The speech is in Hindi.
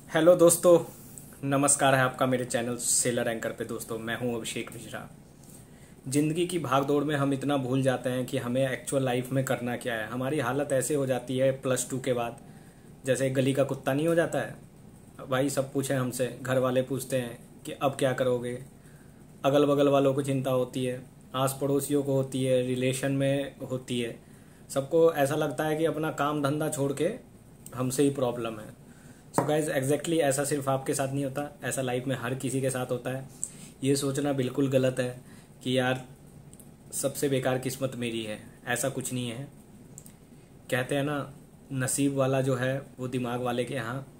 हेलो दोस्तों, नमस्कार है आपका मेरे चैनल सेलर एंकर पे। दोस्तों, मैं हूं अभिषेक मिश्रा। ज़िंदगी की भागदौड़ में हम इतना भूल जाते हैं कि हमें एक्चुअल लाइफ में करना क्या है। हमारी हालत ऐसे हो जाती है +2 के बाद, जैसे गली का कुत्ता नहीं हो जाता है भाई। सब पूछे हमसे, घर वाले पूछते हैं कि अब क्या करोगे। अगल बगल वालों को चिंता होती है, आस पड़ोसियों को होती है, रिलेशन में होती है। सबको ऐसा लगता है कि अपना काम धंधा छोड़ के हमसे ही प्रॉब्लम है। सो गाइज, एग्जैक्टली ऐसा सिर्फ आपके साथ नहीं होता, ऐसा लाइफ में हर किसी के साथ होता है। ये सोचना बिल्कुल गलत है कि यार सबसे बेकार किस्मत मेरी है। ऐसा कुछ नहीं है। कहते हैं ना, नसीब वाला जो है वो दिमाग वाले के यहाँ